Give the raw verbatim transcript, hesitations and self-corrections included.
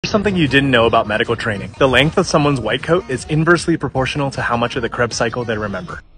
Here's something you didn't know about medical training. The length of someone's white coat is inversely proportional to how much of the Krebs cycle they remember.